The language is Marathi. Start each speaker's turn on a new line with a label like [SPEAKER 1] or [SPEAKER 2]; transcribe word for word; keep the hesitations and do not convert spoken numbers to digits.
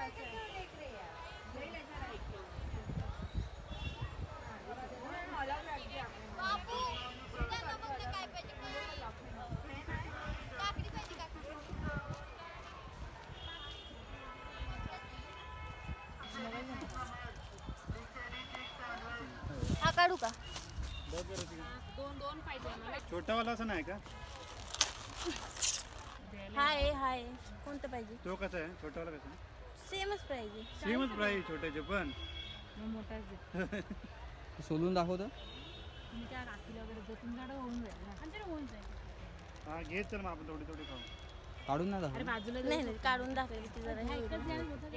[SPEAKER 1] हा काढू का?
[SPEAKER 2] दोन दोन पाहिजे मला.
[SPEAKER 3] छोटा वाला असं नाही का?
[SPEAKER 1] हाय हाय कोणतं पाहिजे?
[SPEAKER 3] तो कसा आहे? छोटा वाला कसा आहे?
[SPEAKER 1] सेमच प्राइस आहे.
[SPEAKER 3] सेमच प्राइस छोट्याचे पण.
[SPEAKER 2] मोठाच
[SPEAKER 4] सोलून दाखवतो.
[SPEAKER 2] मी त्या राखीला वगैरे जो तुमच्याकडे होऊन जाईल ना. आमच्याकडे होऊन जाईल.
[SPEAKER 3] हा घेत तर मग आपण थोडी थोडी खाऊ.
[SPEAKER 4] काढून ना दाखव.
[SPEAKER 2] अरे बाजूला
[SPEAKER 1] नाही नाही काढून दाखवली ती जरा हे
[SPEAKER 2] एकच द्या मोठा